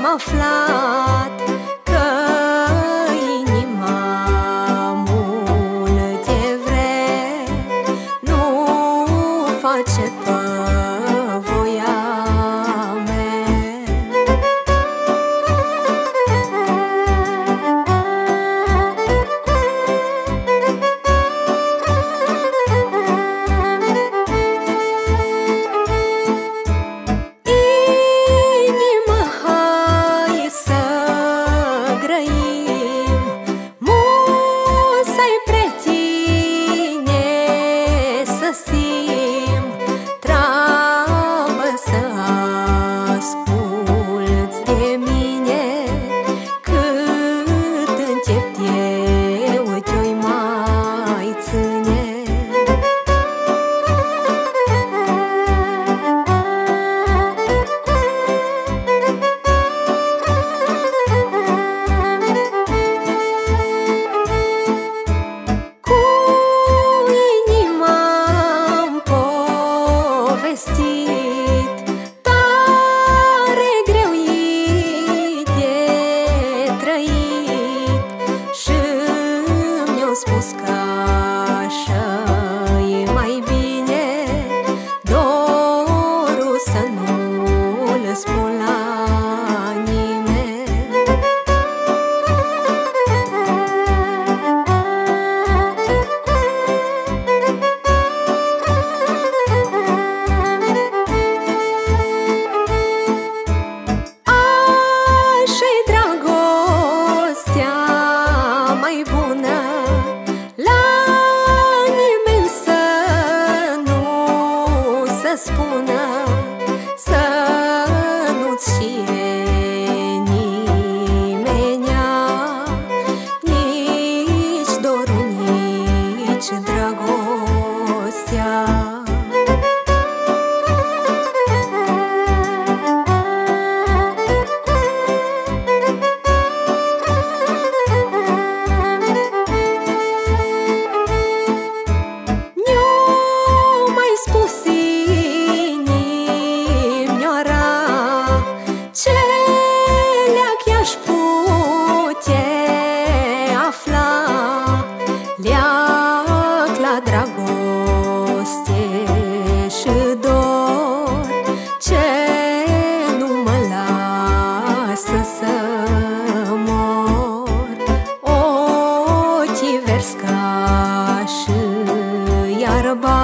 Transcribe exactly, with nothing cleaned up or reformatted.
aflat că inima multe vrea, nu face pe voia mea. Inima, hai să grăim, musai pre tine să simt, treabă să asculți de mine, cât încep eu te-oi mai ține. Cu inima-mi povestit, tare greu e de trăit, și mi-au spus că așa-i mai bine, dorul să nu-l spun la nimeni. Așa-i dragostea mai bună, la nimeni să nu se spună, să nu-ți știe nimenea, nici dorul, nici dragostea. Mi-o mai spus inimioara, ce leac i-aș pute afla, leac la dragoste și dor, ce nu mă lasă să mor. Ochii verzi ca și iarba,